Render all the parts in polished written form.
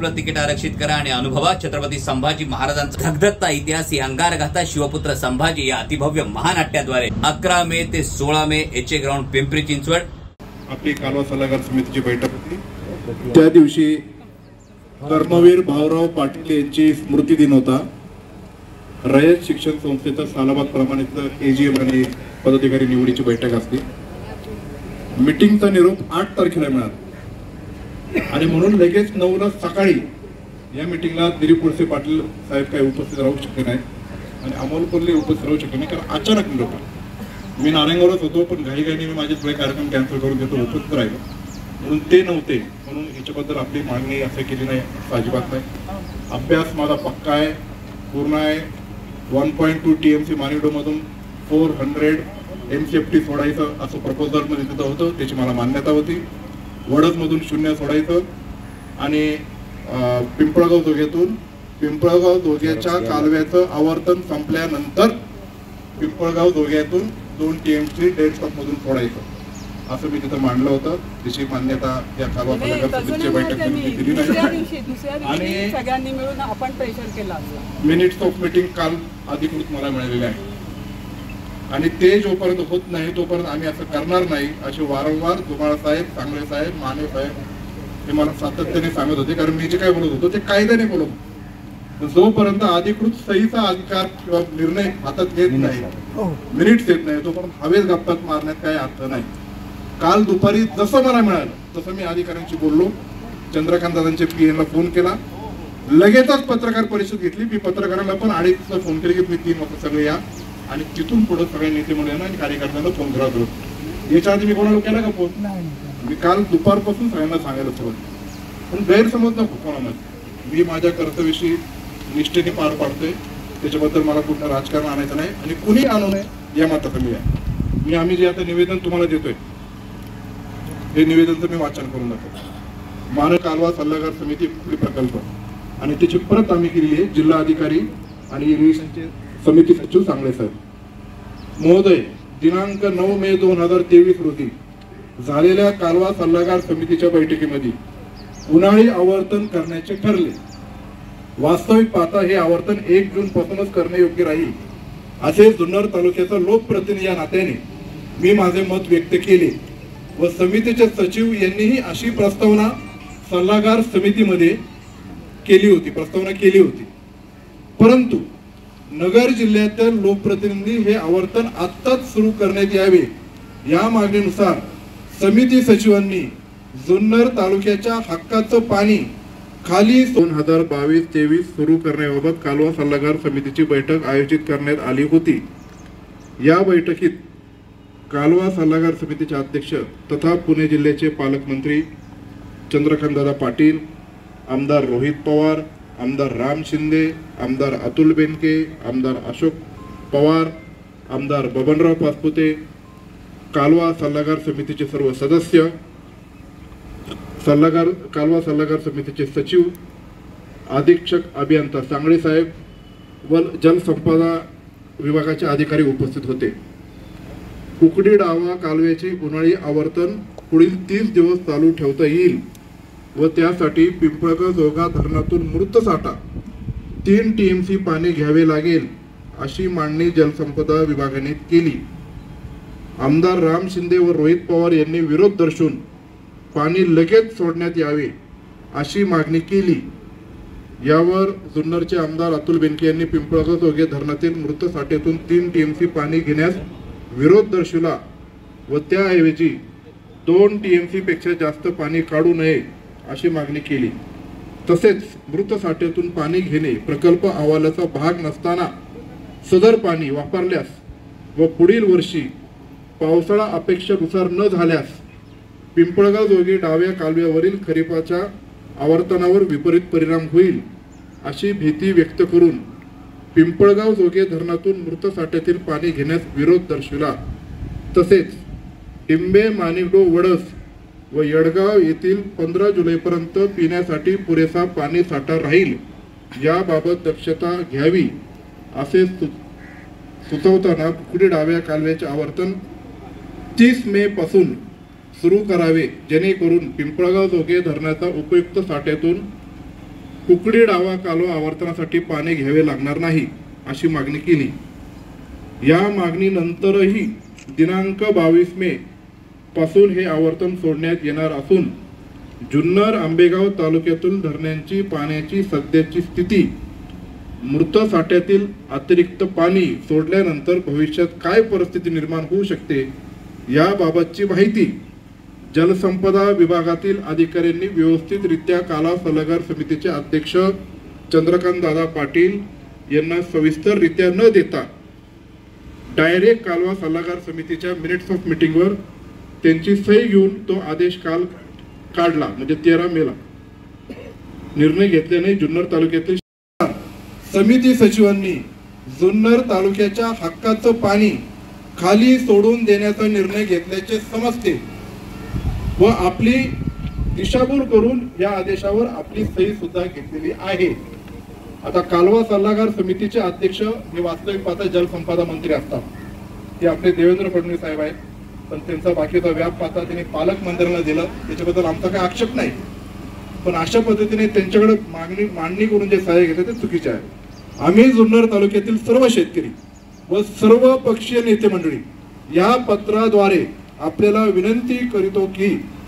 आपलं तिकीट आरक्षित करा आणि अनुभवा छत्रपती संभाजी महाराजांचा धगधगता इतिहास या अंगारगाथा शिवपुत्र संभाजी या अतिभव्य महानाट्याद्वारे 11 मे ते 16 May H A ground Pimpri Chinchwad आपली कालवा सल्लागार समितीची बैठक होती। त्या दिवशी कर्मवीर भाऊराव पाटील यांची स्मृती दिन होता। रयत शिक्षण संस्थेचा सालाबाद प्रमाणित एजीएम आणि पदाधिकारी निवडीची बैठक असते। मीटिंगचा निरोप 8 तारखेला मिळाला आणि म्हणून लगेच 9 ला सकाळी या मीटिंगला दिलीप वळसे पाटील साहेब काही उपस्थित राहू शकले नाही आणि अमोल कोल्हे उपस्थित राहू शकले नाही, कारण अचानक निरोप आला। मी नारायणगावलाच होतो, पण घाईघाईने मी माझे सगळे कार्यक्रम कॅन्सल करून घेतो, उपस्थित राहिलो म्हणून ते नव्हते, म्हणून याच्याबद्दल आपली मागणी असं केली नाही, अजिबात नाही। अभ्यास माझा पक्का आहे, पूर्ण आहे। 1.2 TMC मानिडो मधून 400 MCFT सोडायचं असं प्रपोजल मध्ये तिथं होतं, त्याची मला मान्यता होती। वडद मधून 0 सोडायचं आणि पिंपळगाव जोग्यातून पिंपळगाव जोग्याच्या कालव्याचं आवर्तन संपल्यानंतर पिंपळगाव जोग्यातून 2 TMC डेड स्टॉप मधून सोडायचं असं मी तिथं मांडलं होतं। त्याची मान्यता या कालवा सल्लागार समितीच्या बैठकीत दिली नाही आणि सगळ्यांनी मिळून आपण प्रेशर केला। मिनिट्स ऑफ मीटिंग काल अधिकृत मला मिळालेले आहे आणि ते जोपर्यंत होत नाही तोपर्यंत आम्ही असं करणार नाही असे वारंवार धुमाळ साहेब, सांगळे साहेब, माने साहेब हे मला सातत्याने सांगत होते। कारण मी जे काय बोलत होतो ते कायद्याने बोलत होतो। जोपर्यंत अधिकृत सहीचा अधिकार किंवा निर्णय हातात घेत नाही, मिनिट्स येत नाही, तोपर्यंत हवेत गप्पात मारण्यात काही अर्थ नाही। काल दुपारी जसं मला मिळालं तसं मी अधिकाऱ्यांशी बोललो, चंद्रकांत दादांच्या PA फोन केला, लगेचच पत्रकार परिषद घेतली। मी पत्रकारांना पण 2:30 फोन केले की तुम्ही 3 वाजता सगळे या आणि तिथून पुढे सगळे नेते मंडळींना आणि कार्यकर्त्यांना फोन करा करू। याच्या आधी मी कोणाला केला का फोन? मी काल दुपारपासून सगळ्यांना सांगायला सुरुवात, पण गैरसमज नको कोणामध्ये। मी माझ्या कर्तव्याशी निष्ठेने पार पाडतोय, त्याच्याबद्दल मला कुठलं राजकारण आणायचं नाही आणि कुणी आणू नये या माताचं मी आहे। आम्ही जे आता निवेदन तुम्हाला देतोय हे निवेदनचं मी वाचन करून दाखवतो। मानव कालवा सल्लागार समिती प्रकल्प आणि त्याची परत आम्ही केली आहे जिल्हा अधिकारी आणि इरिगेशनचे समिती सचिव सांगळे साहेब महोदय। दिनांक 9 मे 2023 रोजी झालेल्या कालवा सल्लागार समितीच्या बैठकीमध्ये उन्हाळी आवर्तन करण्याचे ठरले। वास्तविक पाहता हे आवर्तन 1 जून पासूनच करणे योग्य राहील असे जुन्नर तालुक्याचा लोकप्रतिनिधी या नात्याने मी माझे मत व्यक्त केले व समितीचे सचिव यांनीही अशी प्रस्तावना सल्लागार समितीमध्ये केली होती। परंतु नगर जिल्ह्यातील लोकप्रतिनिधी हे आवर्तन आत्ताच सुरू करण्यात यावे या मागणीनुसार समिती सचिवांनी जुन्नर तालुक्याच्या हक्काचं पाणी खाली 2022-23 सुरू करण्याबाबत कालवा सल्लागार समितीची बैठक आयोजित करण्यात आली होती। या बैठकीत कालवा सल्लागार समितीचे अध्यक्ष तथा पुणे जिल्ह्याचे पालकमंत्री चंद्रकांतदादा पाटील, आमदार रोहित पवार, आमदार राम शिंदे, आमदार अतुल बेनके, आमदार अशोक पवार, आमदार बबनराव पाचपुते, कालवा सल्लागार समितीचे सर्व सदस्य, कालवा सल्लागार समितीचे सचिव, अधीक्षक अभियंता सांगळे साहेब व जलसंपदा विभागाचे अधिकारी उपस्थित होते। कुकडी डावा कालव्याचे उन्हाळी आवर्तन पुढील 30 दिवस चालू ठेवता येईल व त्यासाठी पिंपळगाव जोगा धरणातून मृत साठा 3 TMC पाणी घ्यावे लागेल अशी मागणी जलसंपदा विभागाने केली। आमदार राम शिंदे व रोहित पवार यांनी विरोध दर्शवून पाणी लगेच सोडण्यात यावे अशी मागणी केली। यावर जुन्नरचे आमदार अतुल बेनके यांनी पिंपळगाव जोगे धरणातील मृत साठ्यातून 3 TMC पाणी घेण्यास विरोध दर्शवला व त्याऐवजी 2 TMC पेक्षा जास्त पाणी काढू नये अशी मागणी केली। तसेच मृत साठ्यातून पाणी घेणे प्रकल्प अहवालाचा भाग नसताना सदर पाणी वापरल्यास व पुढील वर्षी पावसाळा अपेक्षेनुसार न झाल्यास पिंपळगाव जोगे डाव्या कालव्यावरील खरीपाच्या आवर्तनावर विपरीत परिणाम होईल अशी भीती व्यक्त करून पिंपळगाव जोगे धरणातून मृत साठ्यातील पाणी घेण्यास विरोध दर्शविला। तसेच टिंबे, मानिकडो, वडस व येडगाव येथील 15 जुलैपर्यंत पिण्यासाठी पुरेसा पाणी साठा राहील याबाबत दक्षता घ्यावी असे सुचवताना कुकडी डाव्या कालव्याचे आवर्तन 30 मे पासून सुरू करावे जेणेकरून पिंपळगाव जोगे धरणाचा उपयुक्त साठ्यातून कुकडी डावा कालवा आवर्तनासाठी पाणी घ्यावे लागणार नाही अशी मागणी केली। या मागणीनंतरही दिनांक 22 मे पासून हे आवर्तन सोडण्यात येणार असून जुन्नर आंबेगाव तालुक्यातील धरणांची पाण्याची सध्याची स्थिती, मृत साठ्यातील अतिरिक्त पाणी सोडल्यानंतर भविष्यात काय परिस्थिती निर्माण होऊ शकते याबाबतची माहिती जलसंपदा विभागातील अधिकाऱ्यांनी व्यवस्थितरित्या कालवा सल्लागार समितीचे अध्यक्ष चंद्रकांत दादा पाटील यांना सविस्तररित्या न देता डायरेक्ट कालवा सल्लागार समितीच्या मिनिट्स ऑफ मीटिंगवर त्यांची सही घेऊन तो आदेश काल काढला, म्हणजे 13 मेला निर्णय घेतल्याने जुन्नर तालुक्यातील समिती सचिवांनी जुन्नर तालुक्याच्या हक्काचं पाणी खाली सोडून देण्याचा निर्णय घेतल्याचे समजते व आपली दिशाभूल करून या आदेशावर आपली सही सुद्धा घेतलेली आहे। आता कालवा सल्लागार समितीचे अध्यक्ष हे वास्तविक पाहता जलसंपदा मंत्री असतात, ते आपले देवेंद्र फडणवीस साहेब आहेत, पण त्यांचा बाकीचा व्याप पाहता त्यांनी पालकमंत्र्यांना दिलं, त्याच्याबद्दल आमचा काही आक्षेप नाही, पण अशा पद्धतीने त्यांच्याकडे मांडणी करून जे सहाय्य घेतात ते चुकीचे आहे। आम्ही जुन्नर तालुक्यातील सर्व शेतकरी व सर्व पक्षीय नेते मंडळी या पत्राद्वारे आपल्याला विनंती करीतो की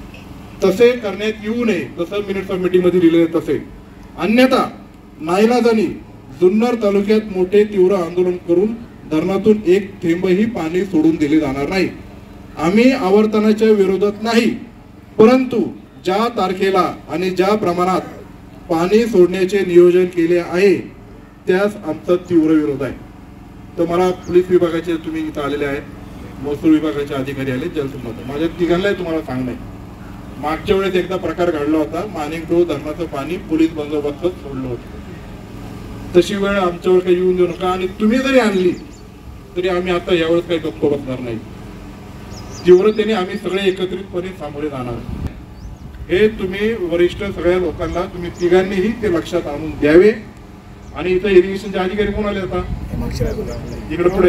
तसे करण्यात येऊ नये, जसं मिनिट्स ऑफ मीटिंग मध्ये लिहिले तसे, अन्यथा नाईलाजाने जुन्नर तालुक्यात मोठे तीव्र आंदोलन करून धरणातून एक थेंबही पाणी सोडून दिले जाणार नाही। आम्ही आवर्तनाच्या विरोधात नाही, परंतु ज्या तारखेला आणि ज्या प्रमाणात पाणी सोडण्याचे नियोजन केले आहे त्यास आमचा तीव्र विरोध आहे। तर मला पोलीस विभागाचे तुम्ही इथं आलेले आहेत, महसूल विभागाचे अधिकारी आले, जलसंपदा, माझ्या तिघांनाही तुम्हाला सांगणे, मागच्या वेळेस एकदा प्रकार घडला होता, माणिकडोह धरणाचं पाणी पोलीस बंदोबस्तात सोडलं होतं, तशी वेळ आमच्यावर काही येऊन देऊ नका, आणि तुम्ही जरी आणली तरी आम्ही आता यावेळेस काही गप्प बसणार नाही, तीव्रतेने आम्ही सगळे एकत्रितपणे सामोरे जाणार। हे तुम्ही वरिष्ठ सगळ्या लोकांना तुम्ही तिघांनीही ते लक्षात आणून द्यावे। आणि इथं इरिगेशनचे अधिकारी कोण आले आता इकडे पुढे,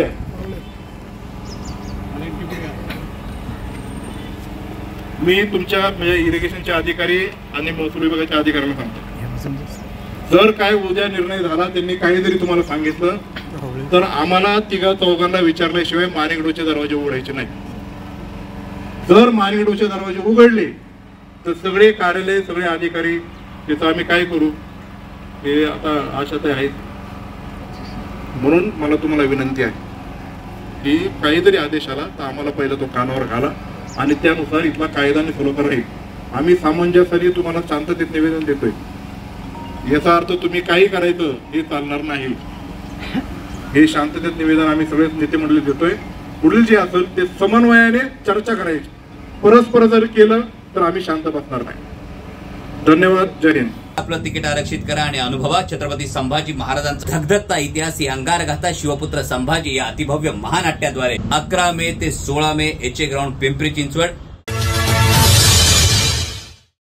मी तुमच्या म्हणजे इरिगेशनचे अधिकारी आणि महसूल विभागाच्या अधिकाऱ्यांना सांगतो, जर काय उद्या निर्णय झाला, त्यांनी काही जरी तुम्हाला सांगितलं तर आम्हाला तिघा चौघांना विचारल्याशिवाय माणिकडोचे दरवाजे उघडायचे नाही। जर माणिकडोचे दरवाजे उघडले तर सगळे कार्यालय, सगळे अधिकारी, त्याचं आम्ही काय करू हे आता आशाताई आहेत। म्हणून मला तुम्हाला विनंती आहे की काहीतरी आदेश आला तर आम्हाला पहिला तो कानावर घाला आणि त्यानुसार इथला कायदा आणि फॉलो राहील। आम्ही सामंजस्याने तुम्हाला शांततेत निवेदन देतोय, याचा अर्थ तुम्ही काही करायचं हे चालणार नाही, हे शांततेत निवेदन आम्ही सगळे नेते मंडळी देतोय। पुढील जे असेल ते समन्वयाने चर्चा करायची, परस्पर जर केलं तर आम्ही शांत बसणार नाही। धन्यवाद, जय हिंद। आपलं तिकीट आरक्षित करा आणि अनुभवा छत्रपती संभाजी महाराजांचा धगधगता इतिहास ही अंगारगाथा शिवपुत्र संभाजी या अतिभव्य महानाट्याद्वारे 11 मे ते 16 May H ground Pimpri Chinchwad